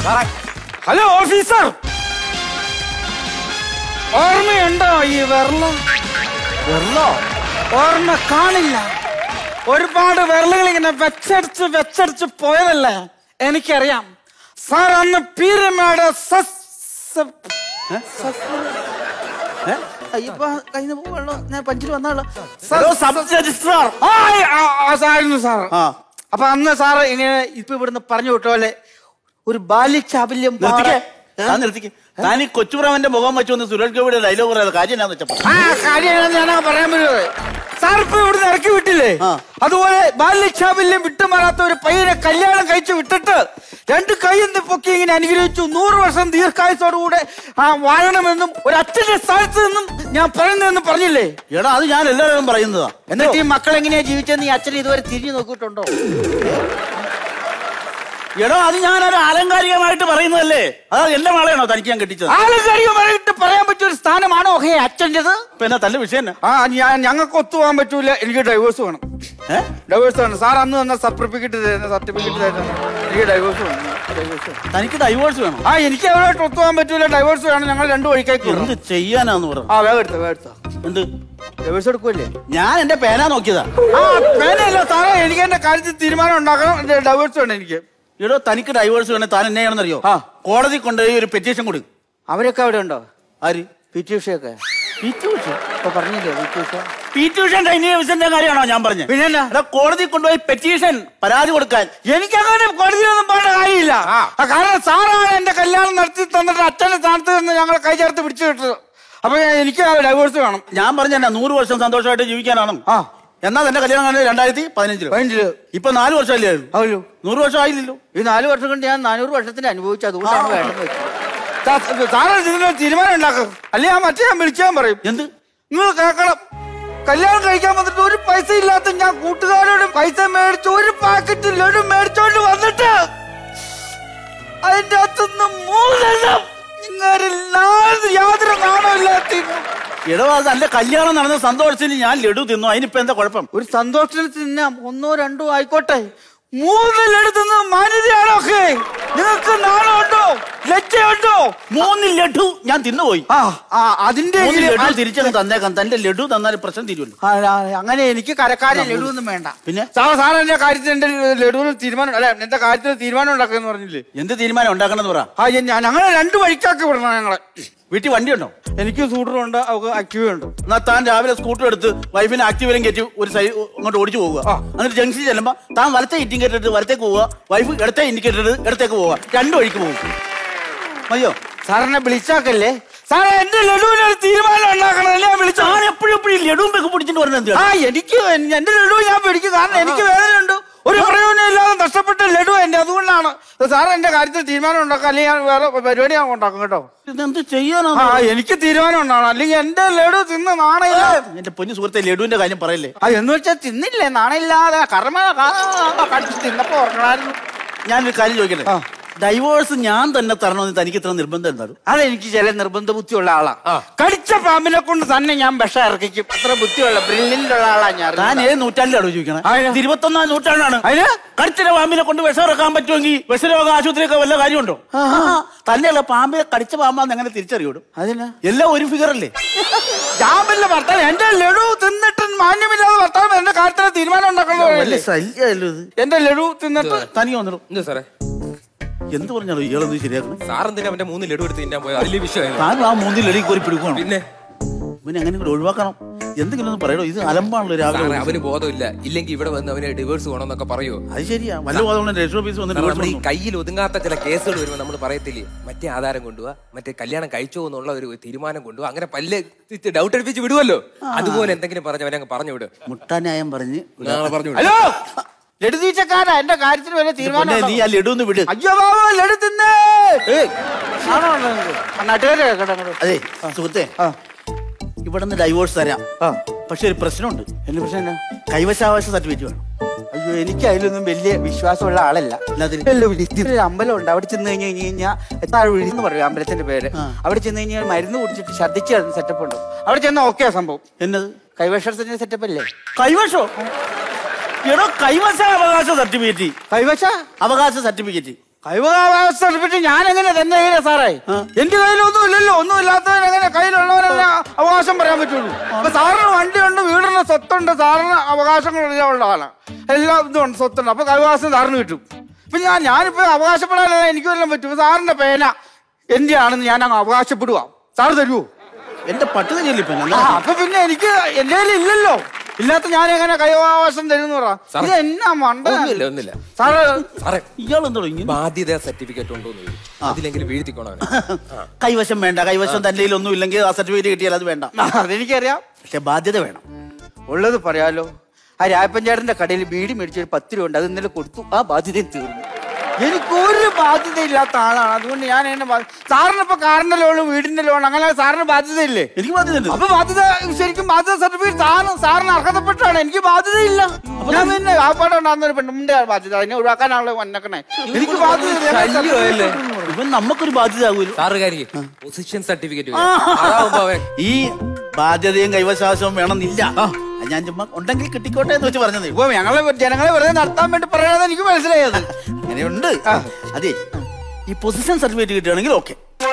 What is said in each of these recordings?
Hello officer, ഓർമ്മയുണ്ടോ ഈ വെറലോ? ഓർമ്മ കാണില്ല. ഒരുപാട് വിരലുകൾ ഇങ്ങനെ വെച്ചടിച്ച് പോയതല്ലേ? എനിക്കറിയാം സാർ. അന്ന് പീരമേട് ഞാൻ പഞ്ചിൽ വന്നാളോ സാറായിരുന്നു സാർ. അപ്പൊ അന്ന് സാറ് ഇങ്ങനെ ഇപ്പൊ ഇവിടുന്ന് പറഞ്ഞു വിട്ടോലെ ഒരു ബാല്യചാബല്യം. ഞാൻ ഈ കൊച്ചുപ്രാമന്റെ മുഖം വെച്ചൊന്ന് സുരേഷ് ഗോപിയുടെ ഡയലോഗ് പറയാതെ കാര്യം എന്നാന്ന് വെച്ചപ്പോ കാര്യം ഞാൻ പറയാൻ പറ്റുന്നത്. സാർ ഇപ്പൊ ഇവിടുന്ന് ഇറക്കി വിട്ടില്ലേ? അതുപോലെ ബാല്യചാബല്യം വിട്ടുമാറാത്ത ഒരു പയ്യനെ കല്യാണം കഴിച്ചു വിട്ടിട്ട് 2 കൈയും പൊക്കി ഇങ്ങനെ അനുഗ്രഹിച്ചു 100 വർഷം ദീർഘായുസോടുകൂടെ വാഴണമെന്നും ഒരു അച്ഛന്റെ സ്ഥാനത്ത് നിന്നും ഞാൻ പറയുന്നതെന്ന് പറഞ്ഞില്ലേ? എടാ അത് ഞാൻ എല്ലാവരും പറയുന്നതാ. എന്നിട്ട് ഈ മക്കൾ എങ്ങനെയാ ജീവിച്ചെന്ന് ഈ അച്ഛൻ ഇതുവരെ തിരിഞ്ഞു നോക്കിയിട്ടുണ്ടോ? എടോ അത് ഞാനൊരു ആലങ്കാരികമായിട്ട് പറയുന്നതല്ലേ. അതാ എന്റെ മകളെയാണോ തനിക്ക് ഞാൻ കെട്ടിച്ചത്? ആലങ്കാരികമായിട്ട് പറയാൻ പറ്റിയ ഒരു സ്ഥാനമാണോ അച്ഛൻ്റെത്? പിന്നെ തന്റെ വിഷയം ഞങ്ങൾക്ക് ഒത്തുപോകാൻ പറ്റൂല. എനിക്ക് ഡൈവേഴ്സ് വേണം. ഡൈവേഴ്സ് വേണം സാർ. അന്ന് തന്ന സർട്ടിഫിക്കറ്റ് എനിക്ക് ഡൈവേഴ്സ് വേണം. തനിക്ക് ഡൈവേഴ്സ് വേണം? എനിക്ക് അവരായിട്ട് ഒത്തുപോകാൻ പറ്റൂല. ഡൈവേഴ്സ് വേണം. ഞങ്ങൾ 2 വഴിക്കായി എന്ത് ചെയ്യാനാന്ന് പറഞ്ഞു. വേഗം എടുത്ത എന്ത് ഡൈവേഴ്സ് എടുക്കുമല്ലേ? ഞാൻ എന്റെ പേന നോക്കിയതാ. പേനയല്ല സാറേ, എനിക്ക് എന്റെ കാര്യത്തിൽ തീരുമാനം ഉണ്ടാക്കണം. ഡൈവേഴ്സ് വേണം എനിക്ക്. എടോ തനിക്ക് ഡൈവേഴ്സ് വേണേ താൻ എന്നെയാണെന്നറിയോ? കോടതി കൊണ്ടുപോയി ഒരു പെറ്റീഷൻ കൊടുക്കും. അവരൊക്കെ അവിടെ ഉണ്ടോ? ആര്? PT ഉഷയൊക്കെ. ഇപ്പൊ പറഞ്ഞില്ലേ PT ഉഷ കാര്യമാണോ ഞാൻ പറഞ്ഞത്? പിന്നെ കോടതി കൊണ്ടുപോയി പെറ്റീഷൻ പരാതി കൊടുക്കാൻ. എനിക്കങ്ങനെ കോടതിയിലൊന്നും പോകേണ്ട കാര്യമില്ല. കാരണം സാറാണ് എന്റെ കല്യാണം നടത്തി തന്നിട്ട് അച്ഛന്റെ സ്ഥാനത്ത് നിന്ന് ഞങ്ങൾ കൈ ചേർത്ത് പിടിച്ചു കിട്ടത്. അപ്പൊ എനിക്ക് ഡൈവേഴ്സ് വേണം. ഞാൻ പറഞ്ഞ 100 വർഷം സന്തോഷമായിട്ട് ജീവിക്കാനാണ്. എന്നാ എന്റെ കല്യാണം കാണുന്നത് 2015 ഇപ്പൊ 4 വർഷമല്ലേ ആയുള്ളൂ? 100 വർഷം ആയില്ലല്ലോ. ഈ 4 വർഷം കൊണ്ട് ഞാൻ 400 വർഷത്തിന് അനുഭവിച്ചു. അതുകൊണ്ടാണ് വേണമെന്ന് വെച്ചത്. സാറ് ഇതിന് തീരുമാനം ഉണ്ടാക്കും. അല്ലെ ഞാൻ മറ്റേ ഞാൻ വിളിക്കാൻ പറയും. എന്ത് നിങ്ങൾ കേൾക്കണം. കല്യാണം കഴിക്കാൻ വന്നിട്ട് ഒരു പൈസ ഇല്ലാത്ത ഞാൻ കൂട്ടുകാരോട് പൈസ മേടിച്ച് ഒരു പാക്കറ്റ് ലഡു മേടിച്ചോണ്ട് വന്നിട്ട് അതിന്റെ അകത്തുനിന്ന് 3 യാതൊരു നാണമില്ലാത്ത. എടോ അത് അല്ല, കല്യാണം നടന്ന സന്തോഷത്തിന് ഞാൻ ലഡു തിന്നു. അതിനിപ്പോ എന്താ കുഴപ്പം? ഒരു സന്തോഷത്തിന് തിന്നാം. 1 2 ആയിക്കോട്ടെ. 3 ലഡു തിന്ന മാന്യതയാണോ? നിങ്ങൾക്ക് നാണമുണ്ടോ? ലജ്ജയുണ്ടോ? 3 ലഡു ഞാൻ തിന്നുപോയി. അതിന്റെ തിരിച്ചു തന്നേക്കാം. തന്റെ ലഡു തന്നാൽ പ്രശ്നം തീരുമല്ലോ. അങ്ങനെ എനിക്ക് കരക്കാരെ ലഡു ഒന്നും വേണ്ട. പിന്നെ സാറ് എന്റെ കാര്യത്തിൽ എന്റെ ലഡുവിന് തീരുമാനം അല്ല എന്റെ കാര്യത്തിൽ തീരുമാനം ഉണ്ടാക്കുമെന്ന് പറഞ്ഞില്ലേ? എന്ത് തീരുമാനം ഉണ്ടാക്കണമെന്ന് പറ. ഞങ്ങളെ 2 വഴിക്കാക്കി വിടണം. ഞങ്ങളെ വീട്ടിൽ വണ്ടിയുണ്ടോ? എനിക്ക് സ്കൂട്ടറുണ്ട്, അവർക്ക് ആക്റ്റീവ ഉണ്ട്. എന്നാ താൻ രാവിലെ സ്കൂട്ടർ എടുത്ത് വൈഫിനെ ആക്റ്റീവിലും കയറ്റി ഒരു സൈഡ് അങ്ങോട്ട് ഓടിച്ചു പോവുക. എന്നിട്ട് ജംഗ്ഷനിൽ ചെല്ലുമ്പോ താൻ വലത്തെ ഇൻഡിക്കേറ്റർ ഇട്ട് വലത്തേക്ക് പോവുക, വൈഫ് ഇടത്തെ ഇൻഡിക്കേറ്റർ ഇട്ട് ഇടത്തേക്ക് പോവുക. 2 വഴിക്ക് പോകും. മതിയോ? സാറിനെ വിളിച്ചാക്കല്ലേ സാറേ. എന്റെ ലഡുവിന് തീരുമാനം ഉണ്ടാക്കണം. ഞാൻ എപ്പോഴും ലഡുവും ഒക്കെ പിടിച്ചിട്ട് വരുന്നത്. എനിക്ക് എന്റെ ലഡു ഞാൻ പിടിക്കും. കാരണം എനിക്ക് വേദനയുണ്ട്. ഒരു പ്രയോജനം ഇല്ലാതെ നഷ്ടപ്പെട്ട ലഡു എന്റെ. അതുകൊണ്ടാണ് സാറ് എന്റെ കാര്യത്തിൽ തീരുമാനം ഉണ്ടാക്കാം. അല്ലെങ്കിൽ ഞാൻ വേറെ പരിപാടി ഞാൻ ഉണ്ടാക്കും കേട്ടോ. ഇതെന്ത് ചെയ്യാനോ? എനിക്ക് തീരുമാനം ഉണ്ടാവണം. അല്ലെങ്കിൽ എന്റെ ലഡു തിന്ന് നാണയില്ല. എന്റെ പൊന്നു സുഹൃത്തെ ലഡുവിന്റെ കാര്യം പറയല്ലേ. എന്ന് വെച്ചാൽ തിന്നില്ലേ നാണയില്ലാതെ കർമ്മ തിന്നപ്പോ ഓർക്കണായിരുന്നു. ഞാനൊരു കാര്യം ചോദിക്കട്ടെ. ഡൈവോഴ്സ് ഞാൻ തന്നെ തരണമെന്ന് തനിക്ക് ഇത്ര നിർബന്ധം എന്താ? അതെനിക്ക് ചില നിർബന്ധ ബുദ്ധിയുള്ള ആളാ. കടിച്ച പാമ്പിനെ കൊണ്ട് തന്നെ ഞാൻ വിഷം ഇറക്കിക്കും. അത്ര ബുദ്ധിയുള്ള ബ്രില്യന്റുള്ള ആളാ ഞാൻ. ഞാൻ ഏത് നൂറ്റാണ്ടിലാണോ ചോദിക്കണം? 21ാം നൂറ്റാണ്ടാണ്. അതിന് കടിച്ച പാമ്പിനെ കൊണ്ട് വിഷം ഇറക്കാൻ പറ്റുമെങ്കിൽ വിഷരോഗ ആശുപത്രിയൊക്കെ വല്ല കാര്യമുണ്ടോ? തന്നെയല്ല പാമ്പിനെ കടിച്ച പാമ്പാന്ന് എങ്ങനെ തിരിച്ചറിയോടും? അതിന് എല്ലാം ഒരു ഫിഗർ അല്ലേ? ഞാൻ വല്ല ഭർത്താവ് എന്റെ ലഡു തിന്നിട്ട് മാന്യമില്ലാതെ ഭർത്താവ് എന്റെ കാര്യത്തിന് തീരുമാനം ഉണ്ടാക്കണല്ലോ. എന്റെ ലഡു തിന്നിട്ട് തനിക്ക് വന്നിടും. എന്താ സാറേ എന്ത് പറഞ്ഞാലോ ഇയാളൊന്നും ശരിയാക്കണം. സാറെന്തിനാ അവന്റെ 3 ലഡു എടുത്ത് തിന്നാൻ പോയത്? വലിയ വിഷയമാണ്. താൻ ആ 3 ലഡു കോരി പിടിക്കണം. പിന്നെ പിന്നെ അങ്ങനെ കൂടെ ഒഴിവാക്കണം. എന്തെങ്കിലും ഒന്ന് പറയണോ? ഇത് അലമ്പാണല്ലോ രാവിലെ. അവന് ബോധമില്ല. ഇല്ലെങ്കിൽ ഇവിടെ വന്ന് അവന് ഡിവോഴ്സ് വേണമെന്നൊക്കെ പറയുമോ? അത് ശരിയാ. വല്ല ബോധം രജിസ്റ്റർ ഓഫീസ് വന്നിട്ട് ഈ കയ്യിൽ ഒതുങ്ങാത്ത ചില കേസുകൾ വരുമ്പോൾ നമ്മൾ പറയത്തില്ലേ മറ്റേ ആധാരം കൊണ്ടുപോവാ, മറ്റേ കല്യാണം കഴിച്ചോ എന്നുള്ള ഒരു തീരുമാനം കൊണ്ടുപോവാ. അങ്ങനെ പല്ല് ഡൗട്ട് അടിപ്പിച്ച് വിടുവല്ലോ. അതുപോലെ എന്തെങ്കിലും പറഞ്ഞ് അവനങ്ങ് പറഞ്ഞു വിടും. മുട്ടാന്യായം പറഞ്ഞ് പറഞ്ഞു. ഹലോ ലഡു തീറ്റക്കാരാ. എന്റെ കാര്യത്തിന് വല്ല തീരുമാനം നീ ആ ലഡു ഒന്ന് വിട്. അയ്യോ ബാബാ ലഡു തിന്നേ. അതെ സുഹൃത്തെ, ഇവിടെ നിന്ന് ഡൈവോഴ്സ് തരാം. പക്ഷെ ഒരു പ്രശ്നമുണ്ട്. എന്ത് പ്രശ്നം? കൈവശാവകാശ സർട്ടിഫിക്കറ്റ് വേണം. അയ്യോ എനിക്ക് അതിലൊന്നും വലിയ വിശ്വാസമുള്ള ആളല്ല. ഒരു അമ്പലം ഉണ്ട്. അവിടെ ചെന്ന് കഴിഞ്ഞാൽ താഴെ പറയും അമ്പലത്തിന്റെ പേര്. അവിടെ ചെന്ന് കഴിഞ്ഞാൽ മരുന്ന് കുടിച്ചിട്ട് ഛർദ്ദിച്ച് സെറ്റപ്പ് ഉണ്ട്. അവിടെ ചെന്ന ഓക്കെ സംഭവം. എന്നത് കൈവശത്തിന്റെ സെറ്റപ്പ് അല്ലേ? കൈവശോ? എടോ കൈവശ അവകാശ സർട്ടിഫിക്കറ്റ്. കൈവശ അവകാശ സർട്ടിഫിക്കറ്റ് കൈവകാവകാശ സർട്ടിഫിക്കറ്റ് ഞാൻ എങ്ങനെ തന്നെ സാറേ? എന്റെ കയ്യിലൊന്നും ഇല്ലല്ലോ. ഒന്നും ഇല്ലാത്തവൻ എങ്ങനെ കയ്യിലുള്ളവരെല്ലാം അവകാശം പറയാൻ പറ്റുള്ളൂ? അപ്പൊ സാറിന് വണ്ടിയുണ്ട്, വീടിന് സ്വത്തുണ്ട്, സാറിന് അവകാശങ്ങളെല്ലാം ഉള്ള ആളാണ്. എല്ലാം ഇതുണ്ട്, സ്വത്തുണ്ട്. അപ്പൊ കൈവകാശം സാറിന് കിട്ടും. ഇപ്പൊ ഞാനിപ്പോ അവകാശപ്പെടാനല്ല, എനിക്ക് വല്ലതും പറ്റും. സാറിന്റെ പേന എന്റെ ആണെന്ന് ഞാൻ അങ്ങ് അവകാശപ്പെടുക. സാറ് തരുമോ? എന്റെ പട്ടിക ചെല്ലിപ്പ. അപ്പൊ പിന്നെ എനിക്ക് എന്റെ കയ്യിൽ ഇല്ലല്ലോ. ഇല്ലാത്ത ഞാൻ എങ്ങനെ കൈവകാശം തരുന്ന പറ? ഇത് എന്നാ മണ്ട. സാറ് ഇയാളെന്തോ ബാധ്യത സർട്ടിഫിക്കറ്റ് ഉണ്ടോ? അതിലെങ്കിലും വീഴ്ത്തിക്കോണോ? കൈവശം വേണ്ട. കൈവശം തന്റെ ഒന്നും ഇല്ലെങ്കിൽ ആ സർട്ടിഫിക്കറ്റ് കിട്ടിയാൽ അത് വേണ്ട. അതെനിക്കറിയാം. പക്ഷെ ബാധ്യത വേണം. ഉള്ളത് പറയാലോ. ആ രായപ്പഞ്ചേട്ടന്റെ കടയിൽ ബീഡി മേടിച്ചൊരു 10 രൂപ ഉണ്ട്. അത് ഇന്നലെ കൊടുത്തു. ആ ബാധ്യതയും തീർന്നു. എനിക്കൊരു ബാധ്യത ഇല്ലാത്ത ആളാണ്. അതുകൊണ്ട് ഞാൻ എന്നെ സാറിനിപ്പോ കാറിന്റെ ലോൺ, വീടിന്റെ ലോൺ, അങ്ങനെ സാറിന് ബാധ്യതയില്ലേ? എനിക്ക് ബാധ്യത. അപ്പൊ ബാധ്യത ശരിക്കും ബാധ്യത സർട്ടിഫിക്കറ്റ് സാറിന് അർഹതപ്പെട്ടാണ്. എനിക്ക് ബാധ്യതയില്ല. ഞാൻ പിന്നെ ആ പാടം ഉണ്ടാകുന്ന ഒരു പെണ്ണിന്റെ ബാധ്യത, അതിനെ ഒഴിവാക്കാനാണല്ലോ വന്നക്കണേ. എനിക്ക് ബാധ്യത. ഇവൻ നമുക്കൊരു ബാധ്യത ആകൂല്ലോ. പൊസിഷൻ സർട്ടിഫിക്കറ്റ് ഈ ബാധ്യതയും കൈവശാസവും വേണമെന്നില്ല. ഞാൻ ചുമ്മാ ഉണ്ടെങ്കിൽ കിട്ടിക്കോട്ടെ എന്ന് വെച്ച് പറഞ്ഞത്. ഇപ്പൊ ജനങ്ങളെ വെറുതെ നടത്താൻ വേണ്ടി പറയണത് എനിക്ക് മനസ്സിലായത്. അങ്ങനെയുണ്ട്. അതെ, ഈ പൊസിഷൻ സർട്ടിഫിക്കറ്റ് കിട്ടുകയാണെങ്കിൽ ഓക്കെ,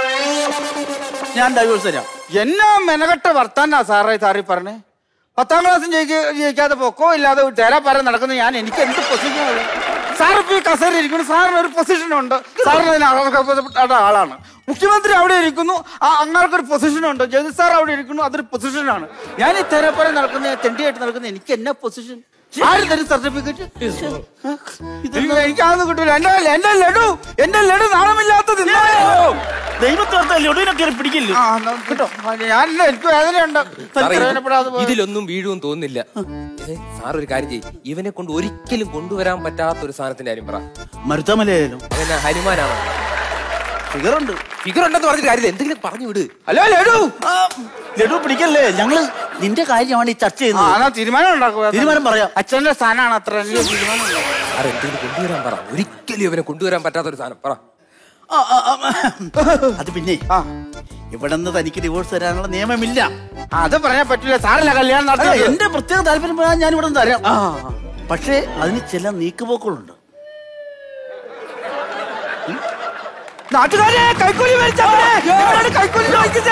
ഞാൻ ഡൈവേഴ്സ് തരാം. എന്നാ മെനകെട്ട വർത്താനാ സാറേ സാറി പറഞ്ഞേ? 10ാം ക്ലാസ്സും ജയിക്കാതെ പൊക്കോ ഇല്ലാതെ തേരാപ്പാര നടക്കുന്ന ഞാൻ എനിക്ക് എന്ത് പൊസിഷനാണ്? സാർ ഇപ്പൊ ഈ കസേര ഇരിക്കുന്നു. സാറിന് ഒരു പൊസിഷനുണ്ട്. സാറിന് അതിന് അർഹതപ്പെട്ട ആളാണ്. മുഖ്യമന്ത്രി അവിടെ ഇരിക്കുന്നു, അങ്ങാർക്കൊരു പൊസിഷനുണ്ട്. ജഗതി സാർ അവിടെ ഇരിക്കുന്നു, അതൊരു പൊസിഷനാണ്. ഞാൻ ഈ തേരാപ്പാര നടക്കുന്ന, തെണ്ടിയായിട്ട് നടക്കുന്ന എനിക്ക് എന്നാ പൊസിഷൻ? ആരും തരും സർട്ടിഫിക്കറ്റ്? എനിക്കാതൊന്നും കിട്ടൂല. എന്റെ ലഡു നാണമില്ലാത്തത് ദൈവത്തോർത്ത ലഡുവിനൊക്കെ പിടിക്കില്ല കിട്ടോ. ഞാൻ എനിക്ക് വേദനയുണ്ട്. ഇതിലൊന്നും വീഴും തോന്നില്ല. സാർ ഒരു കാര്യം ചെയ്യും, ഇവനെ കൊണ്ട് ഒരിക്കലും കൊണ്ടുവരാൻ പറ്റാത്ത ഒരു സാധനത്തിന്റെ കാര്യം പറ. മരുത്തമലയായാലും അതെന്നാ ഹനുമാനാണോ? ഫിഗറുണ്ട്. ഫിഗർ ഉണ്ടെന്ന് പറഞ്ഞിട്ട് കാര്യമില്ല, എന്തെങ്കിലും പറഞ്ഞു വിട്. ഹലോ ലഡു പിടിക്കല്ലേ? ഞങ്ങള് നിന്റെ കാര്യമാണ് ഈ ചർച്ച ചെയ്യുന്നത്. തീരുമാനം പറയാം. അച്ഛന്റെ സ്ഥാനമാണ് അത്ര. സാർ എന്തെങ്കിലും കൊണ്ടുവരാൻ പറ. ഒരിക്കലും ഇവനെ കൊണ്ടുവരാൻ പറ്റാത്തൊരു സാധനം പറ. അത് പിന്നെ ഇവിടെ നിന്ന് തനിക്ക് ഡിവോഴ്സ് തരാനുള്ള നിയമമില്ല. അത് പറയാൻ പറ്റില്ല. സാറല്ല കല്യാണം നടത്തുക. എന്റെ പ്രത്യേക താല്പര്യം ഞാൻ ഇവിടെ നിന്ന് തരാം. പക്ഷേ അതിന് ചില നീക്കുപോക്കുകളുണ്ട്. നാട്ടുകാരെ കൈക്കൂലി കൈക്കൂലി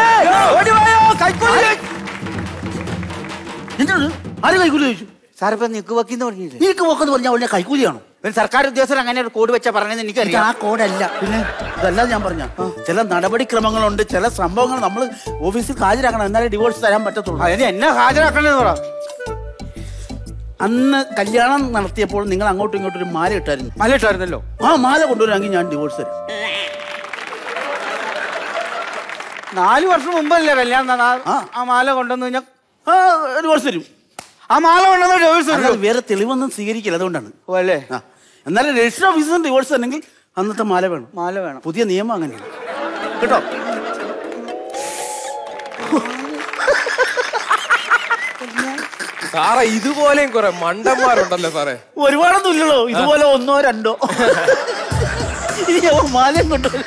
ആര് കൈക്കൂലി ചോദിച്ചു? സാറിപ്പോ നീക്കുപോക്കിന്ന് പറഞ്ഞില്ലേ? നീക്കുപോക്കെന്ന് പറഞ്ഞാൽ അവനെ കൈക്കൂലിയാണോ? സർക്കാർ ഉദ്യോഗസ്ഥർ അങ്ങനെ ഒരു കോഡ് വെച്ചാ പറഞ്ഞത് എനിക്കറിയാം. ആ കോഡല്ല. പിന്നെ ഇതല്ലാതെ ഞാൻ പറഞ്ഞ ചില നടപടിക്രമങ്ങളുണ്ട്, ചില സംഭവങ്ങൾ നമ്മൾ ഓഫീസിൽ ഹാജരാക്കണം, എന്നാലേ ഡിവോഴ്സ് തരാൻ പറ്റത്തുള്ളൂ. അതിന് എന്നെ ഹാജരാക്കണ്ടെന്ന് പറ. അന്ന് കല്യാണം നടത്തിയപ്പോൾ നിങ്ങൾ അങ്ങോട്ടും ഇങ്ങോട്ടും ഒരു മാല ഇട്ടായിരുന്നു. മാല ഇട്ടായിരുന്നല്ലോ. ആ മാല കൊണ്ടുവരാമെങ്കിൽ ഞാൻ ഡിവോഴ്സ് തരാം. 4 വർഷം മുമ്പല്ലേ കല്യാണം? ആ മാല കൊണ്ടുവന്ന് ഞാൻ ഡിവോഴ്സ് തരും. ആ മാല കൊണ്ടുവന്ന് ഡിവോഴ്സ് തരും. വേറെ തെളിവൊന്നും സ്വീകരിക്കില്ല, അതുകൊണ്ടാണ്. ഓ അല്ലേ? എന്നാലും രജിസ്റ്റർ ഓഫീസിൽ നിന്ന് ഡിവോഴ്സ് തരണമെങ്കിൽ അന്നത്തെ മാല വേണം. മാല വേണം. പുതിയ നിയമം അങ്ങനെയാണ് കേട്ടോ. സാറേ ഇതുപോലെയും കുറെ മണ്ടന്മാരുണ്ടല്ലോ സാറേ. ഒരുപാടൊന്നും ഇല്ലല്ലോ, ഇതുപോലെ 1ഓ 2ഓ. മാലയും കൊണ്ടുവരും.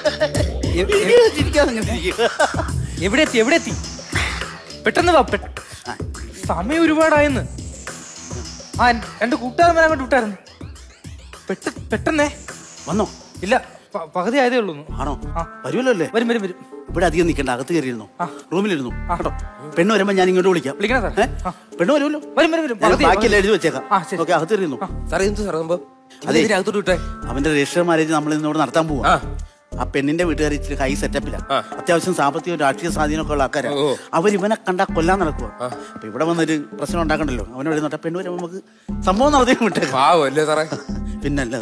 എവിടെ എത്തി? പെട്ടെന്ന് വാ. സമയം ഒരുപാടായെന്ന്. ആ 2 കൂട്ടുകാരന്മാരെ അങ്ങോട്ട് വിട്ടായിരുന്നു. പെട്ടെന്നേ വന്നോ? ഇല്ല, പകുതി ആയതേ ഉള്ളൂ. ആണോ? വരുമല്ലോ അല്ലേ? വരും. ഇവിടെ അധികം നിൽക്കണ്ട, അകത്ത് കയറിയിരുന്നു, റൂമിലിരുന്നു കേട്ടോ. പെണ്ണ് വരുമ്പോ ഞാൻ ഇങ്ങോട്ട് വിളിക്കാം. പെണ്ണ് വരുമല്ലോ. ബാക്കിയെല്ലാം എഴുതി വെച്ചേക്കാം. അകത്ത് കയറിയിരുന്നു. സാറേ എന്ത് സാറേ സംഭവം? അതെ, അകത്തോട്ട് വിട്ടേ. അവന്റെ രജിസ്റ്റർ മാരേജ് നമ്മൾ ഇന്നോട് നടത്താൻ പോവാ. ആ പെണ്ണിന്റെ വീട്ടുകാർ ഇച്ചിരി ഹൈ സെറ്റപ്പില്ല, അത്യാവശ്യം സാമ്പത്തികവും രാഷ്ട്രീയ സ്വാധീനമൊക്കെ ഉള്ള ആൾക്കാരാണ്. അവരിവനെ കണ്ടാ കൊല്ലാൻ നടക്കുക. അപ്പൊ ഇവിടെ വന്നൊരു പ്രശ്നം ഉണ്ടാക്കണ്ടല്ലോ. അവനെ വരുന്നോട്ടെ, പെണ്ണ് വരുമ്പോ നമുക്ക് സംഭവം നടത്തി വിട്ടേക്കാം. പിന്നല്ല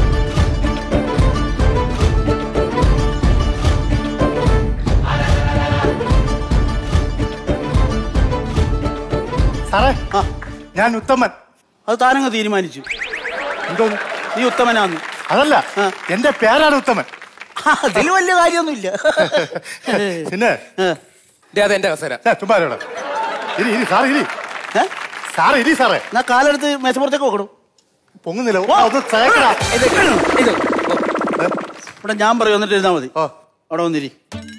സാറേ, ഞാൻ ഉത്തമൻ. അത് താനങ്ങ് തീരുമാനിച്ചു. എന്തോന്ന്? നീ ഉത്തമനാന്ന്? അതല്ല, എന്റെ പേരാണ് ഉത്തമൻ. അതിൽ വലിയ കാര്യമൊന്നുമില്ല. പിന്നെ എന്റെ കസേര ചുമ്മാരോടെ സാറേ ഇരി സാറേ. എന്നാ കാലെടുത്ത് മേശപ്പുറത്തേക്ക് നോക്കണം. പൊങ്ങുന്നില്ല. ഇവിടെ ഞാൻ പറയും, എന്നിട്ട് ഇരുന്നാ മതി. അവിടെ വന്നിരി.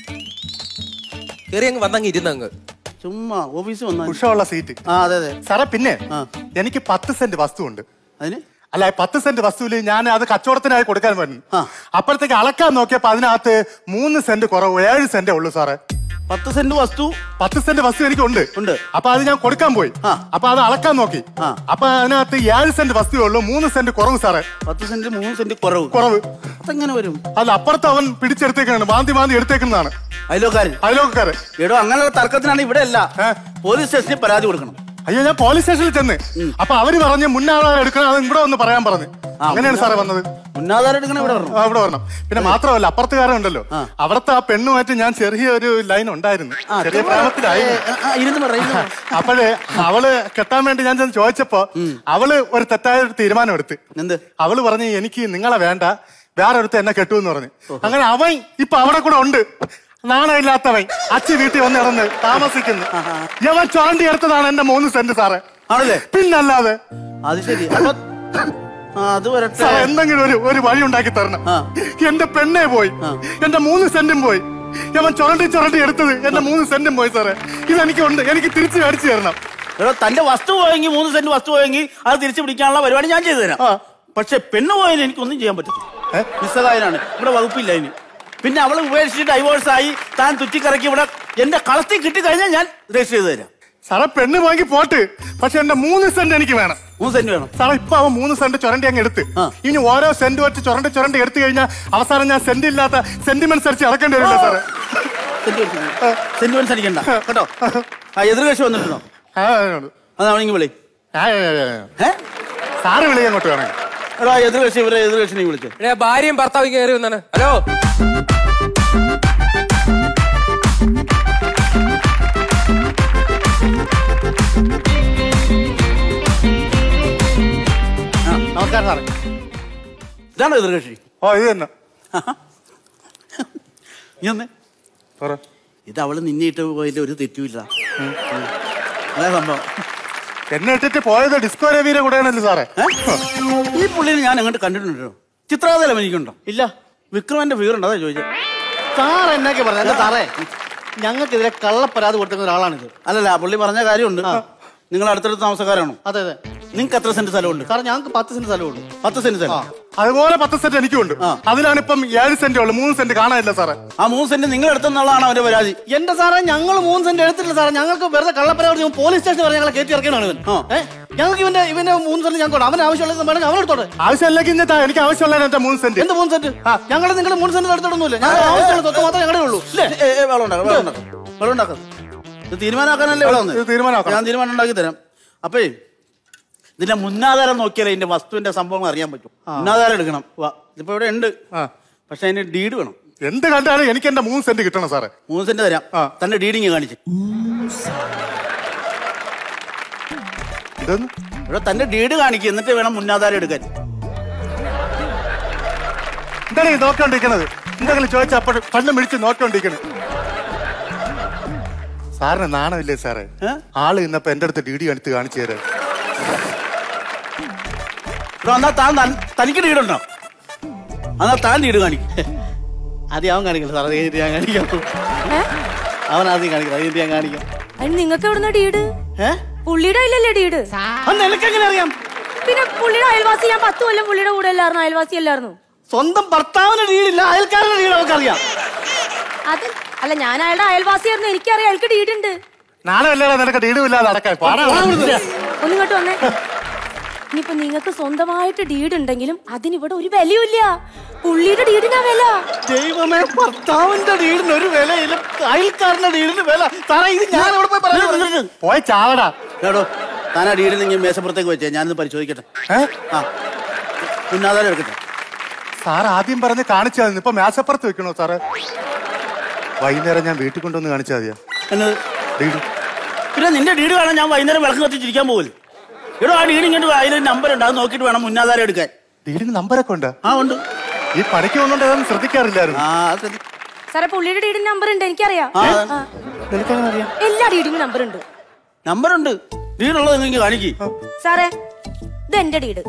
കയറി അങ്ങ് വന്നങ്ങ് ഇരുന്നങ്ങ് ചുമ്മാ ഓഫീസിൽ വന്ന ഉഷമുള്ള സീറ്റ്. അതെ അതെ സാറേ, പിന്നെ എനിക്ക് 10 സെന്റ് വസ്തു ഉണ്ട്. അല്ല 10 സെന്റ് വസ്തുവിൽ ഞാൻ അത് കച്ചവടത്തിനായി കൊടുക്കാൻ പറഞ്ഞു. അപ്പോഴത്തേക്ക് അളക്കാൻ നോക്കിയപ്പോ അതിനകത്ത് 3 സെന്റ് കുറവ്, 7 സെന്റേ ഉള്ളൂ സാറേ. 10 സെന്റ് വസ്തു 10 സെന്റ് വസ്തു എനിക്കുണ്ട്. അപ്പൊ അത് ഞാൻ കൊടുക്കാൻ പോയി. അപ്പൊ അത് അളക്കാൻ നോക്കി. അപ്പൊ അതിനകത്ത് 7 സെന്റ് വസ്തുവേ ഉള്ളൂ, 3 സെന്റ് കുറവ് സാറേ. 10 സെന്റ് 3 സെന്റ് കുറവ്. അതെങ്ങനെ വരും? അല്ല, അപ്പുറത്ത് അവൻ പിടിച്ചെടുത്തേക്കാണ്, മാന്തി എടുത്തേക്കുന്നതാണ്. അയലോക്കാരൻ. എടോ, അങ്ങനെയുള്ള തർക്കത്തിനാണ് ഇവിടെ അല്ല, പോലീസ് സ്റ്റേഷനിൽ പരാതി കൊടുക്കണം. അയ്യോ, ഞാൻ പോലീസ് സ്റ്റേഷനിൽ ചെന്ന് അപ്പൊ അവര് പറഞ്ഞ് മുന്നാധാരം എടുക്കണം, അത് ഇവിടെ ഒന്ന് പറയാൻ പറഞ്ഞു. അങ്ങനെയാണ് സാറേ വന്നത്. മുന്നാധാരം എടുക്കണം, ഇവിടെ വരണം. പിന്നെ മാത്രമല്ല, അപ്പുറത്തുകാരൻ ഉണ്ടല്ലോ, അവിടുത്തെ ആ പെണ്ണുമായിട്ട് ഞാൻ ചെറിയൊരു ലൈൻ ഉണ്ടായിരുന്നു, ചെറിയ പ്രായത്തിലായിരുന്നു. അപ്പോഴേ അവള് കെട്ടാൻ വേണ്ടി ഞാൻ ചെന്ന് ചോദിച്ചപ്പോ അവള് ഒരു തെറ്റായ ഒരു തീരുമാനം എടുത്ത്. അവള് പറഞ്ഞ് എനിക്ക് നിങ്ങളെ വേണ്ട, വേറെ അടുത്ത് എന്നെ കെട്ടുമെന്ന് പറഞ്ഞു. അങ്ങനെ അവൻ ഇപ്പൊ അവിടെ കൂടെ ഉണ്ട്. നാണമില്ലാത്തവൻ അച്ഛൻ വീട്ടിൽ വന്ന് ഇറന്ന് താമസിക്കുന്നു. ഞാൻ ചുരണ്ടി എടുത്തതാണ് എന്റെ 3 സെന്റ് സാറേ. ആണല്ലേ? പിന്നല്ലാതെ. അത് ശരി. എന്തെങ്കിലും ഒരു വഴി ഉണ്ടാക്കി തരണം. എന്റെ പെണ്ണെ പോയി, എന്റെ 3 സെന്റും പോയി. ഞാൻ ചുരണ്ടി എടുത്തത് എന്റെ 3 സെന്റും പോയി സാറേ. ഇതെനിക്കുണ്ട്, എനിക്ക് തിരിച്ചു മേടിച്ചു തരണം. തന്റെ വസ്തു പോയെങ്കിൽ 3 സെന്റ് വസ്തു പോയെങ്കിൽ അത് തിരിച്ചു പിടിക്കാനുള്ള പരിപാടി ഞാൻ ചെയ്തു തരാം. പക്ഷെ പെണ്ണ് പോയാലും എനിക്കൊന്നും ചെയ്യാൻ പറ്റത്തില്ല. മിസ്സകായനാണ്, ഇവിടെ വകുപ്പില്ല ഇനി. പിന്നെ അവള് ഉപേക്ഷിച്ച് ഡൈവോഴ്സായി താൻ തുറ്റിക്കറക്കി ഇവിടെ എന്റെ കളത്തിൽ കിട്ടിക്കഴിഞ്ഞാൽ ഞാൻ രജിസ്റ്റർ ചെയ്ത് തരാം. സാറേ, പെണ്ണ് വാങ്ങി പോട്ട്, പക്ഷെ എന്റെ 3 സെന്റ് എനിക്ക് വേണം. 3 സെന്റ് വേണം സാറേ. ഇപ്പൊ അവൻ 3 സെന്റ് ചുരണ്ടി അങ്ങ് എടുത്ത്, ഇനി ഓരോ സെന്റ് വെച്ച് ചുരണ്ടി എടുത്തു കഴിഞ്ഞാൽ അവസാനം ഞാൻ സെന്റ് ഇല്ലാത്ത സെന്റിമെന്റ്സ് അടിച്ച് അടക്കേണ്ടി വരില്ല സാറേ. സെന്റിമെന്റ്സ് അടിക്കണ്ട കേട്ടോ. എതിർകക്ഷി വന്നിട്ടുണ്ടോ? അതാണെങ്കിൽ വിളി. സാറ് വിളി അങ്ങോട്ട് വേണം. എതിർകക്ഷി ഇവരെ എതിർകക്ഷിനെ വിളിച്ചു. ഭാര്യയും ഭർത്താവും കയറി വന്നാണ്. ഹലോ, നമസ്കാരം സാറേ. ഇതാണോ എതിർകക്ഷി? ഇത് തന്നെ. ഇത് അവള് നിന്നിട്ട് പോയതിൽ ഒരു തെറ്റുമില്ല. അതാ സംഭവം. എന്നെ ഇട്ടിട്ട് പോയത് ഡിസ്കോ രവിയുടെ കൂടെയാണല്ലോ സാറേ. ഈ പുള്ളിനെ ഞാൻ അങ്ങോട്ട് കണ്ടിട്ടുണ്ടോ? ചിത്രാതലം എനിക്കുണ്ടോ? ഇല്ല. വിക്രമന്റെ ഫീറുണ്ടോ? അതാ ചോദിച്ചത്. സാർ എന്നൊക്കെ പറഞ്ഞ സാറേ, ഞങ്ങൾക്കെതിരെ കള്ളപ്പരാതി കൊടുക്കുന്ന ഒരാളാണിത്. അല്ലല്ല, പുള്ളി പറഞ്ഞ കാര്യമുണ്ട്. നിങ്ങൾ അടുത്തടുത്ത് താമസക്കാരാണോ? അതെ അതെ. നിങ്ങൾക്ക് എത്ര സെന്റ് സ്ഥലമുണ്ട്? സാർ, ഞങ്ങൾക്ക് 10 സെന്റ് സ്ഥലമുണ്ട്. 10 സെന്റ് സ്ഥലം. അതുപോലെ 10 സെന്റ് എനിക്കുണ്ട്. അതിലാണ് ഇപ്പം 7 സെന്റ് ഉള്ളു, 3 സെന്റ് കാണാനില്ല സാറേ. ആ 3 സെന്റ് നിങ്ങൾ എടുത്തെന്നുള്ളതാണ് അവന്റെ പരാതി. എന്റെ സാറേ, ഞങ്ങൾ 3 സെന്റ് എടുത്തിട്ടില്ല സാറേ. ഞങ്ങൾക്ക് വെറുതെ കള്ളപ്പരാതി പോലീസ് സ്റ്റേഷനിൽ പറഞ്ഞ് ഞങ്ങളെ കയറ്റി ഇറക്കിയാണ് ഇവൻ. ഞങ്ങൾക്ക് ഇവന്റെ 3 സെന്റ് ഞങ്ങൾക്ക് അവന് ആവശ്യമുള്ളത് വേണമെങ്കിൽ അവനെടുത്തോട്ടെ. ആവശ്യമില്ലെങ്കിൽ എനിക്ക് ആവശ്യമുള്ള എന്റെ 3 സെന്റ്. എന്ത് 3 സെന്റ്? ഞങ്ങൾ നിങ്ങളുടെ 3 സെന്റ് എടുത്തോടൊന്നുമില്ല. ഞങ്ങൾ ആവശ്യമുള്ള സ്വത്ത് മാത്രമേ ഞങ്ങളേ ഉള്ളൂ. വെള്ളം ഉണ്ടാക്കാം. ഇത് തീരുമാനമാക്കാനല്ലേ ഞാൻ തീരുമാനം ഉണ്ടാക്കി തരാം. അപ്പേ ഇതിന്റെ മുന്നാധാരം നോക്കിയാലേ ഇതിന്റെ വസ്തുവിന്റെ സംഭവം അറിയാൻ പറ്റും. മുന്നാധാരം എടുക്കണം. ഇതിപ്പോ ഇവിടെ ഉണ്ട്, പക്ഷെ അതിന് ഡീഡ് വേണം. എന്ത് കണ്ടാലും എനിക്ക് എന്റെ 3 സെന്റ് കിട്ടണം സാറേ. 3 സെന്റ് തരാം. തന്റെ ഡീഡിങ് കാണിച്ച്. ഇവിടെ തന്റെ ഡീഡ് കാണിക്കുക, എന്നിട്ട് വേണം മുന്നാധാരം എടുക്കാൻ. എന്താണ് ഈ നോക്കിക്കൊണ്ടിരിക്കുന്നത്? എന്തെങ്കിലും ചോദിച്ചാൽ അപ്പോൾ കണ്ണു മിടിച്ച് നോക്കിക്കൊണ്ടിരിക്കണേ. സാറിന് നാണമില്ലേ സാറേ? ആള് ഇന്നപ്പോ എന്റെ അടുത്ത് ഡീഡി എടുത്ത് കാണിച്ചു തരാം. എന്നാ തനിക്ക് ഡീഡുണ്ടോ? എന്നാ താൻ ഡീഡ് കാണിക്കും. ആദ്യം അവൻ കാണിക്കില്ല സാർ, അത് ഞാൻ കാണിക്കാം. അവൻ ആദ്യം കാണിക്കില്ല, അത് ഞാൻ കാണിക്കാം. നിങ്ങൾക്ക് എവിടുന്ന ഡീഡ്? പുള്ളിയുടെ ഇല്ലല്ലേ ഡീഡ്? എങ്ങനെ അറിയാം? പിന്നെ പുള്ളിയുടെ അയൽവാസി, ഞാൻ 10 കൊല്ലം പുള്ളിയുടെ കൂടെ അല്ലായിരുന്നു, അയൽവാസി അല്ലായിരുന്നു. സ്വന്തം ഭർത്താവിന് ഡീഡില്ല, അയൽക്കാരന്റെ ഡീഡ് അവൾക്കറിയാം. അത് അല്ല, ഞാൻ അയാളുടെ അയൽവാസിയായിരുന്നു, എനിക്കറിയാം അയാൾക്ക് ഡീഡുണ്ട്. നാളെ അല്ലേ നിനക്ക് ഡീഡില്ലാതെ അടക്കാൻ? ഒന്നിങ്ങോട്ട് വന്നേ. ഇനിയിപ്പോ നിങ്ങൾക്ക് സ്വന്തമായിട്ട് ഡീഡ് ഉണ്ടെങ്കിലും അതിനിവിടെ ഒരു വിലയില്ല. പുള്ളിയുടെ ഡീഡിനാ വില. ദൈവമേ, ഭർത്താവിന്റെ ഡീഡിന് ഒരു വിലയില്ല, അയൽക്കാരന്റെ ഡീഡിന് വില. സാറേ, ഇത് ഞാൻ അവിടെ പോയി പറയാം. പോയി ചാവടാ. കേട്ടോ, താൻ ആ ഡീഡിൽ നിങ്ങൾ മേശപ്പുറത്തേക്ക് വെച്ചേ, ഞാനിത് പരിശോധിക്കട്ടെ. മുന്നാധാരം എടുക്കട്ടെ. സാർ ആദ്യം പറഞ്ഞ് കാണിച്ചാൽ ഇപ്പൊ മേശപ്പുറത്ത് വെക്കണോ സാറേ? വൈകുന്നേരം ഞാൻ വീട്ടിൽ കൊണ്ടുവന്ന് കാണിച്ചാൽ മതിയാ എന്നത് ഡീഡ്? പിന്നെ നിന്റെ ഡീഡ് കാണാൻ ഞാൻ വൈകുന്നേരം വിളക്ക് കത്തിച്ചിരിക്കാൻ പോകില്ല. ഇവിടെ ആ ഡീഡ് ഇങ്ങോട്ട് അതിലൊരു നമ്പർ ഉണ്ട്, അത് നോക്കിയിട്ട് വേണം മുന്നാധാരം എടുക്കാൻ. ഡീഡിന് നമ്പരൊക്കെ ഉണ്ട്? ഉണ്ട്. ഈ പണിക്ക് വന്നോണ്ട് അതൊന്നും ശ്രദ്ധിക്കാറില്ലായിരുന്നു. സാറേ, പുള്ളിയുടെ ഡീഡിന് നമ്പർ ഉണ്ട്, എനിക്കറിയാം. എല്ലാ ഡീഡിനും നമ്പർ ഉണ്ട്. നമ്പറുണ്ട്, ഡീഡുള്ളത് നിങ്ങൾക്ക് കാണിക്ക്. സാറേ, ഇത് എന്റെ ഡീഡ്.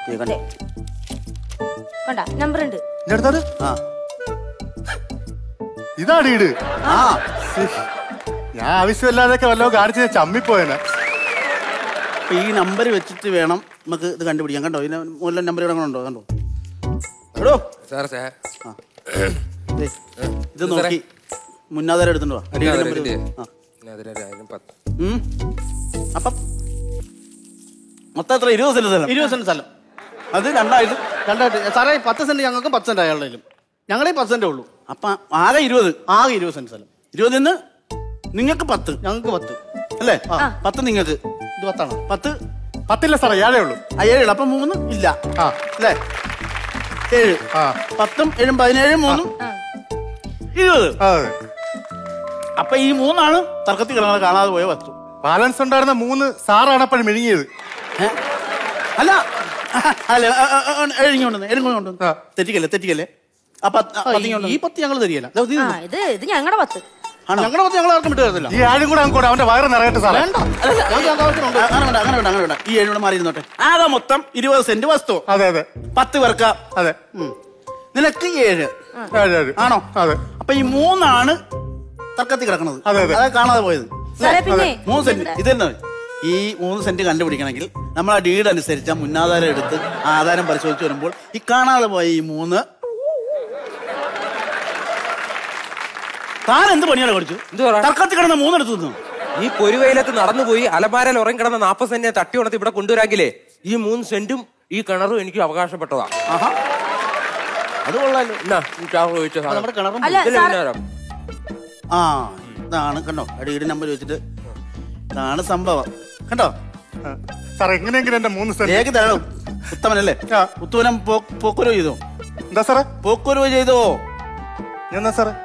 കണ്ട നമ്പർ ഉണ്ട്. ഇതാ ഡീഡ്? ഞാൻ ആവശ്യമില്ലാതൊക്കെ വല്ലതും കാണിച്ച് ചമ്മിപ്പോയനെ. ഈ നമ്പർ വെച്ചിട്ട് വേണം നമുക്ക് ഇത് കണ്ടുപിടിക്കാം. കണ്ടോ ഇതിന് മുകളിലെ നമ്പർ ഇവിടെ ഉണ്ടോ? കണ്ടോ എടോ സാർ ഇത് നോക്കി മുന്നാധാരം എടുത്തിട്ടുണ്ടോ? അപ്പം മൊത്തം എത്ര? 20 സെന്റ് സ്ഥലം. 20 സെന്റ് സ്ഥലം. അത് രണ്ടായിട്ട് സാറേ 10 സെന്റ് ഞങ്ങൾക്ക് 10 സെന്റ് അയാളുടെ ഞങ്ങളെ 10 സെന്റേ ഉള്ളൂ. അപ്പൊ ആകെ 20. ആകെ 20 സെന്റ് സ്ഥലം. 20 നിങ്ങൾക്ക് 10, ഞങ്ങൾക്ക് 10 അല്ലേ? 10 നിങ്ങൾക്ക്. ഇത് 10 ആണ്. 10 ഇല്ല സാറേ, 7 ഉള്ളൂ. 7 അപ്പൊ 3 ഇല്ല അല്ലേ? 7 10 7 17 3 20. അപ്പൊ ഈ 3 തർക്കത്തിൽ കിടന്നത് കാണാതെ പോയ വസ്തു. ബാലൻസ് ഉണ്ടായിരുന്ന 3 സാറാണ് അപ്പോഴും മെഴുങ്ങിയത്. അല്ല അല്ല എഴുങ്ങോണ്ട് തെറ്റിക്കല്ലേ. അപ്പൊ ഈ 10 ഞങ്ങൾ തരികയില്ല. ഇത് ഞങ്ങളുടെ 10. ഞങ്ങളുടെ 10 ഞങ്ങൾ ആർക്കും വിട്ടു തരത്തില്ല. ഈ 7 കൂടെ അങ്ങോട്ട് അവന്റെ വയറ് നിറയട്ടെ സാറേ. അങ്ങനെ ഈ 7 മാറി ഇരുന്നോട്ടെ. ആകെ മൊത്തം 20 സെന്റ് വസ്തു. അതെ അതെ 10 പേർക്ക്. അതെ. നിനക്ക് 7 ആണോ? അതെ. അപ്പൊ ഈ 3 തർക്കത്തിൽ കിടക്കണത്. അതെ കാണാതെ പോയത്. 3 സെന്റ്. ഇത് തന്നെ ഈ 3 സെന്റ് കണ്ടുപിടിക്കണമെങ്കിൽ നമ്മൾ ആ ഡീഡ് അനുസരിച്ച് ആ മുന്നാധാരം എടുത്ത് ആധാരം പരിശോധിച്ച് വരുമ്പോൾ ഈ കാണാതെ പോയ ഈ 3 താൻ എന്ത് പണിയാണ് പഠിച്ചു? തർക്കത്തിൽ കിടന്ന 3 എടുത്തു നിന്നു. ഈ പൊരുവയിലത്ത് നടന്നുപോയി അലമാരയിൽ ഉറങ്ങി കിടന്ന 40 സെന്റിനെ തട്ടി ഉണർത്തി ഇവിടെ കൊണ്ടുവരാങ്കിലേ ഈ 3 സെന്റും ഈ കിണറും എനിക്ക് അവകാശപ്പെട്ടതാ. അത് കൊള്ളാലോ. ആ ഇതാണ് കണ്ടോ, ഡീഡ് നമ്പർ വെച്ചിട്ട് ഇതാണ് സംഭവം. കണ്ടോ സാർ? എങ്ങനെയെങ്കിലും എന്റെ 3 സെന്റ് രേഖ തരണം. ഉത്തമനല്ലേ? ഉത്തമനം പോക്കുരവ് ചെയ്തോ? എന്താ സാറേ? പോക്കുരവ് ചെയ്തോ? എന്താ സാറേ?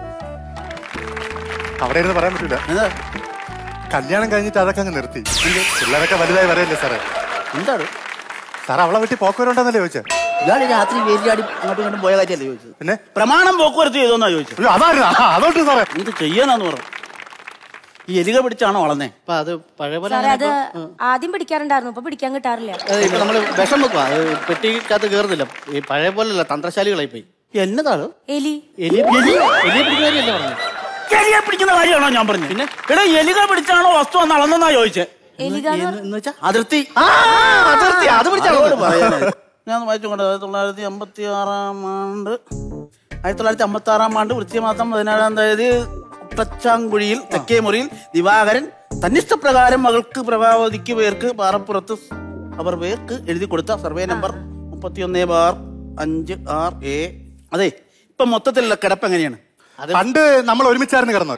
അവിടെ ഇരുന്ന് പറയാൻ പറ്റൂല. കല്യാണം കഴിഞ്ഞിട്ട് അതൊക്കെ അങ്ങ് നിർത്തി. പിള്ളേരൊക്കെ വലുതായി വരല്ലേ സാറേ? എന്താണ് സാർ അവളെ വീട്ടിൽ പോക്കുവരുണ്ടെന്നല്ലേ ചോദിച്ചത്? ഇയാള് രാത്രി വേലിയാടി അങ്ങോട്ടും ഇങ്ങോട്ടും പോയ കാര്യമല്ലേ ചോദിച്ചത്? പിന്നെ പ്രമാണം പോക്കുവരത്ത് ചെയ്തോന്നാ ചോദിച്ചത്. അതോട്ട് സാറേ എന്ത് ചെയ്യാനാന്ന് പറഞ്ഞു. ഈ എലിക പിടിച്ചാണോ വളർന്നേ? അപ്പൊ അത് പഴയ പോലെ അത് ആദ്യം പിടിക്കാറുണ്ടായിരുന്നു, ഇപ്പൊ പിടിക്കാൻ കിട്ടാറില്ല. ഇപ്പൊ നമ്മള് വിഷം വെക്കുക, പെട്ടിക്കകത്ത് കേറുന്നില്ല. ഈ പഴയ പോലെയല്ല, തന്ത്രശാലികളായി പോയി. എന്നതാണ് എലി? എലിയെ പിടിക്കുന്ന കാര്യമല്ല പറഞ്ഞു. എലിയെ പിടിക്കുന്ന കാര്യമാണോ ഞാൻ പറഞ്ഞു? പിന്നെ എടാ എലിക പിടിച്ചാണോ വസ്തു എന്ന് അളന്നാ ചോദിച്ചേ? അതിർത്തി. അത് പിടിച്ചാണോ പറയാനായി ഞാൻ വായിച്ചുകൊണ്ട് 1956 ആണ്ട് വൃശ്ചികമാസം 17-ാം തീയതി കുട്ടച്ചാങ്കുഴിയിൽ തെക്കേ മുറിയിൽ ദിവാകരൻ തന്നിഷ്ടപ്രകാരം മകൾക്ക് പ്രഭാവതിക്ക് പേർക്ക് പാറപ്പുറത്ത് അവർ പേർക്ക് എഴുതി കൊടുത്ത സർവേ നമ്പർ 31/5/A. അതെ, ഇപ്പൊ മൊത്തത്തിലുള്ള കിടപ്പ് എങ്ങനെയാണ്? പണ്ട് നമ്മൾ ഒരുമിച്ചായിരുന്നു കിടന്നത്.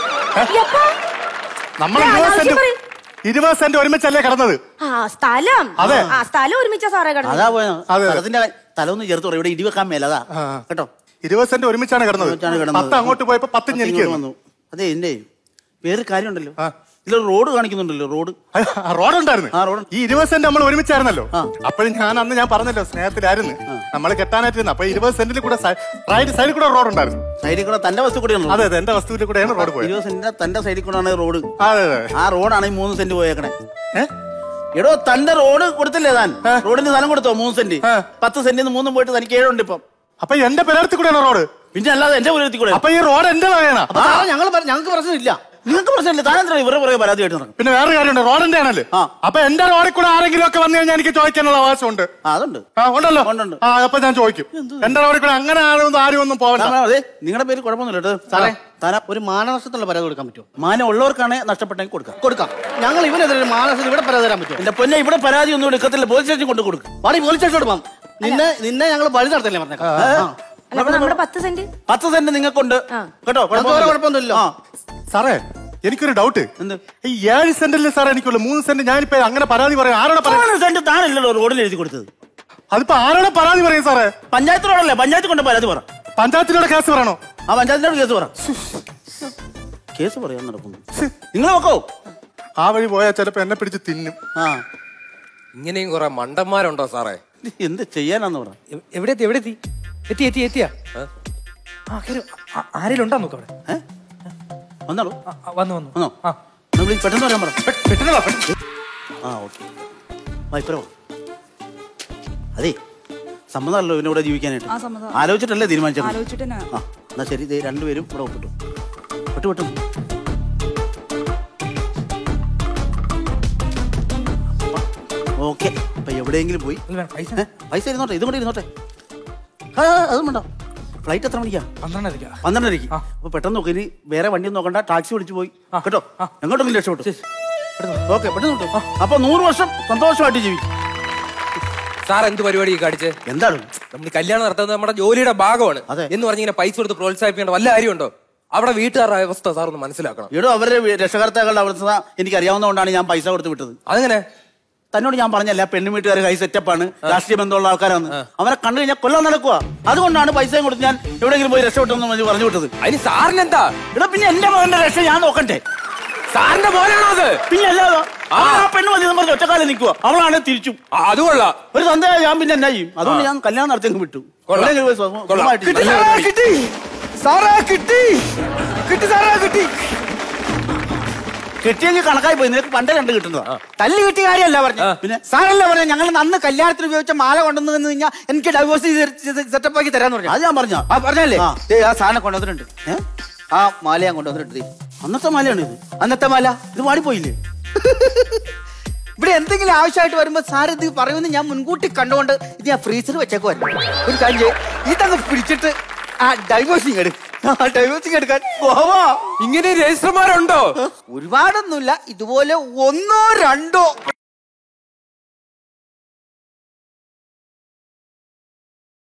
നമ്മൾ 20 സെന്റ് ഒരുമിച്ചല്ലേ കിടന്നത്? സ്ഥലം ഒരുമിച്ചാ സാറേ കിടന്നത്. അതാ പോയ സ്ഥലത്തിന്റെ സ്ഥലമൊന്നും ചേർത്ത് പറയും. ഇവിടെ ഇടിവെക്കാൻ മേലതാ കേട്ടോ. 20 സെന്റ് ഒരുമിച്ചാണ് കിടന്നത്. 10 അങ്ങോട്ട് പോയപ്പോ 10 എനിക്ക് വന്നു. അതെ, എന്റെ വേറെ കാര്യമുണ്ടല്ലോ, ഇതിൽ റോഡ് കാണിക്കുന്നുണ്ടല്ലോ. റോഡ് ഉണ്ടായിരുന്നു. ഈ 20 സെന്റ് നമ്മൾ ഒരുമിച്ചായിരുന്നല്ലോ. അപ്പോഴും ഞാൻ പറഞ്ഞല്ലോ സ്നേഹത്തിലായിരുന്നു നമ്മൾ കെട്ടാനായിട്ടിരുന്നു. അപ്പൊ 20 സെന്റിൽ കൂടെ റൈറ്റ് സൈഡിൽ കൂടെ റോഡ് ഉണ്ടായിരുന്നു. സൈഡിൽ കൂടെ തന്റെ വസ്തു കൂടെയാണ്. അതെ, എന്റെ വസ്തുവിൽ കൂടെയാണ് റോഡ് പോയത്. 20 സെന്റിന്റെ തന്റെ സൈഡിൽ കൂടെയാണ് റോഡ്. അതെ, ആ റോഡാണ് ഈ 3 സെന്റ് പോയേക്കണേ. എടോ, തന്റെ റോഡ് കൊടുത്തില്ലേ താൻ? റോഡിന് സ്ഥലം കൊടുത്തോ? 3 സെന്റ്. 10 സെന്റിന്ന് 3 പോയിട്ട് തനിക്ക് 7 ഉണ്ട് ഇപ്പം. അപ്പൊ എന്റെ പുരടത്തിൽ കൂടെയാണ് റോഡ്. പിന്നെ അല്ലാതെ എന്റെ പുരടത്തിൽ കൂടെ. അപ്പൊ ഈ റോഡ് എന്റെ വകയാണ്. ഞങ്ങൾക്ക് പ്രശ്നമില്ല. നിങ്ങൾക്ക് പ്രശ്നമില്ല. താനെന്താ ഇവരുടെ പുറകെ പരാതി ആയിട്ട് നടക്കും? പിന്നെ വേറെ കാര്യമുണ്ട്, റോഡിന്റെ ആണല്ലേ. അപ്പൊ എന്റെ റോഡിൽ കൂടെ ആരെങ്കിലും ഒക്കെ വന്നു കഴിഞ്ഞാൽ എനിക്ക് ചോദിക്കാനുള്ള അവകാശമുണ്ട്. അതുണ്ട്. ഉണ്ടല്ലോ. അപ്പൊ ഞാൻ ചോദിക്കും, എന്റെ റോഡിൽ കൂടെ അങ്ങനെ ആരും ഒന്നും പോകണ്ട. നിങ്ങളുടെ പേര് കുഴപ്പമൊന്നുമില്ല സാറേ. ഒരു മാനനഷ്ടത്തിനുള്ള പരാതി കൊടുക്കാൻ പറ്റുമോ? മാനം ഉള്ളവർക്കാണ് നഷ്ടപ്പെട്ടെങ്കിൽ കൊടുക്കാം. ഞങ്ങൾ ഇവനെതിരെ മാനനഷ്ടത്തിന് ഇവിടെ പരാതി തരാൻ പറ്റുമോ? എന്റെ പൊന്നെ, ഇവിടെ പരാതി ഒന്നും എടുക്കത്തില്ല. പോലീസ് സ്റ്റേഷൻ കൊണ്ട് കൊടുക്കും. പോലീസ് സ്റ്റേഷനോട് പോകാം. നിന്നെ ഞങ്ങൾ വഴി നടത്തല്ലേ പറഞ്ഞേക്കാം. 10 സെന്റ് നിങ്ങൾക്കുണ്ട് കേട്ടോ. കുഴപ്പമൊന്നുമില്ല സാറേ. എനിക്കൊരു ഡൗട്ട്. ഈ 7 സെന്റില് സാറേ എനിക്കുള്ളൂ 3 സെന്റ്. ഞാനിപ്പോ അങ്ങനെ പരാതി പറയാം. ആരോടെ സെന്റ് താനല്ലോ റോഡിൽ എഴുതി കൊടുത്തത്? അതിപ്പോ ആരോടെ പരാതി പറയും സാറേ? പഞ്ചായത്തിനോടല്ലേ? പഞ്ചായത്ത് കൊണ്ട് പരാതി പറ. പഞ്ചായത്തിനോട് കേസ് പറയണോ? ആ പഞ്ചായത്തിനോട് കേസ് പറ. കേസ് പറയാൻ നടക്കുന്നു. നിങ്ങൾ നോക്കോ, ആ വഴി പോയാൽ ചിലപ്പോ എന്നെ പിടിച്ച് തിന്നും. ഇങ്ങനെയും കുറെ മണ്ടന്മാരുണ്ടോ സാറേ? എന്ത് ചെയ്യാനാന്ന് പറ. എവിടെ എത്തിയാ ആരെങ്കിലും ഉണ്ടാ നോക്കാം. വന്നോളൂ. വന്നോ പെട്ടെന്ന് പറയാൻ പറ. പെട്ടെന്ന്. ഓക്കെ. അതെ, സമ്മതമല്ലോ ഇവനോട് ജീവിക്കാനായിട്ട്. ആലോചിച്ചിട്ടല്ലേ തീരുമാനിച്ചത്? എന്നാ ശരി, രണ്ടുപേരും ഇവിടെ ഒപ്പിട്ടു. പെട്ടു. ഓ ഓക്കെ. അപ്പൊ എവിടെയെങ്കിലും പോയി പൈസ ഇരുന്നോട്ടെ, ഇതും കൂടെ ഇരുന്നോട്ടെ. അതും വേണ്ട. ഫ്ലൈറ്റ് എത്ര മണിക്കാ? 12:30. അപ്പൊ പെട്ടെന്ന് നോക്കി, ഇനി വേറെ വണ്ടി നോക്കണ്ട, ടാക്സി വിളിച്ചു പോയി കേട്ടോ. എങ്ങോട്ടെങ്കിലും രക്ഷപ്പെട്ടു. ഓക്കെ, പെട്ടെന്ന് കിട്ടും. അപ്പൊ 100 വർഷം സന്തോഷമായിട്ട് ജീവിക്കും. സാർ എന്ത് പരിപാടി കാണിച്ച്? എന്താണ് നമ്മൾ കല്യാണം നടത്തുന്നത് നമ്മുടെ ജോലിയുടെ ഭാഗമാണ് എന്ന് പറഞ്ഞിങ്ങനെ പൈസ കൊടുത്ത് പ്രോത്സാഹിപ്പിക്കേണ്ട വല്ല കാര്യമുണ്ടോ? അവിടെ വീട്ടുകാരുടെ അവസ്ഥ സാർ ഒന്ന് മനസ്സിലാക്കണം. ഇവിടെ അവരുടെ രക്ഷകർത്താക്കളുടെ അവസ്ഥ എനിക്ക് അറിയാവുന്നതുകൊണ്ടാണ് ഞാൻ പൈസ കൊടുത്ത് വിട്ടത്. അതെങ്ങനെ? തന്നോട് ഞാൻ പറഞ്ഞല്ല, പെണ്ണു വീട്ടുകാർ ഹൈ സെറ്റപ്പാണ്, രാഷ്ട്രീയ ബന്ധമുള്ള ആൾക്കാരാണ്. അവരെ കണ്ടു കഴിഞ്ഞാൽ കൊല്ലാൻ നടക്കുക. അതുകൊണ്ടാണ് പൈസയും കൊടുത്ത് ഞാൻ എവിടെയെങ്കിലും പോയി രക്ഷപ്പെട്ടെന്ന് പറഞ്ഞു വിട്ടത്. അതിന് സാറിനെന്താ? ഇവിടെ പിന്നെ എന്റെ മകന്റെ രക്ഷ ഞാൻ നോക്കണ്ടേ? സാറിന്റെ മോനാണോ അത്? പിന്നെ അല്ലാതെ ആ പെണ്ണ് മതി നമ്മൾ ഒറ്റക്കാലം നിൽക്കുക. അവളാണ് തിരിച്ചു. അത് കൊള്ളാം. ഒരു സന്ദേഹം ഞാൻ പിന്നെ എന്നാ ചെയ്യും? അതുകൊണ്ട് ഞാൻ കല്യാണം നടത്തി വിട്ടു. കിട്ടിയെങ്കിൽ കണക്കായി പോയി. നിനക്ക് പണ്ടേ കണ്ട് കിട്ടുന്നതാ. തല്ലി കിട്ടിയ കാര്യമല്ല പറഞ്ഞു. പിന്നെ സാറല്ല പറഞ്ഞ ഞങ്ങൾ അന്ന് കല്യാണത്തിന് ഉപയോഗിച്ച മാല കൊണ്ടുവന്നു കഴിഞ്ഞാൽ എനിക്ക് ഡൈവോഴ്സ് സെറ്റപ്പ് ആക്കി തരാന്ന് പറഞ്ഞു. അത് ഞാൻ പറഞ്ഞ പറഞ്ഞല്ലേ? ആ സാധനം കൊണ്ടുവന്നിട്ടുണ്ട്. ആ മാല ഞാൻ കൊണ്ടുവന്നിട്ടുണ്ട്. അന്നത്തെ മാലയാണ് ഇത്. അന്നത്തെ മാല ഇത് വാടിപ്പോയില്ലേ? ഇവിടെ എന്തെങ്കിലും ആവശ്യമായിട്ട് വരുമ്പോ സാർ ഇത് പറയുമെന്ന് ഞാൻ മുൻകൂട്ടി കണ്ടുകൊണ്ട് ഇത് ഞാൻ ഫ്രീസർ വെച്ചേക്കുമല്ലോ. ഒരു കാര്യം ഇതങ്ങ് പിടിച്ചിട്ട് ആ ഡൈവോഴ്സിങ് എടുക്കാൻ പോവാ. ഇങ്ങനെ രജിസ്റ്റർമാരുണ്ടോ? ഒരുപാടൊന്നുമില്ല, ഇതുപോലെ 1 2